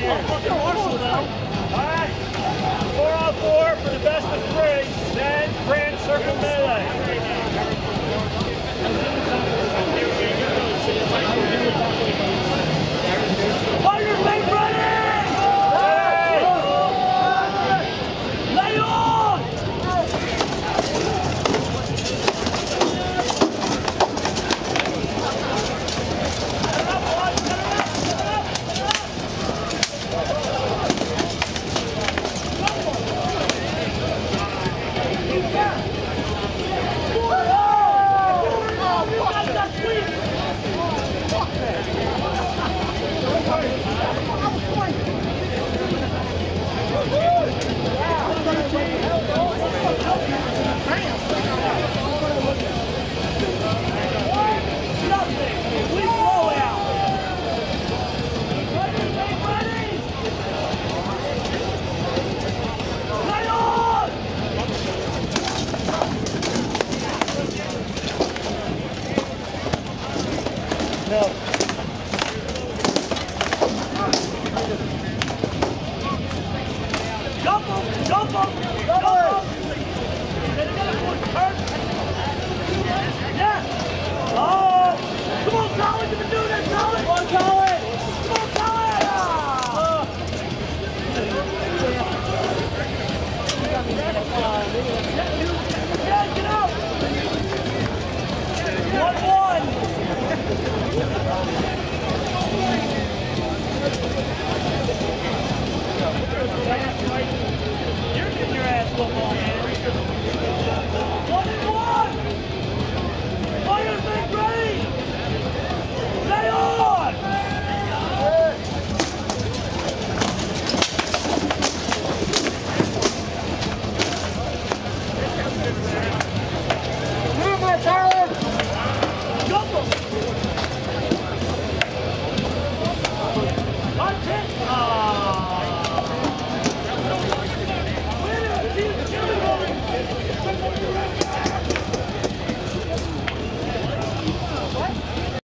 Alright, 4-on-4 for the best of 3, then grand circle melee. Fire, make ready! Lay on! No. Jump him! Jump him! Jump him! Yeah! Oh! Come on, Colin! You can do this, Colin! Come on, Colin! Come on, Colin! Yeah, get out! 1-1! You're getting your ass football, man.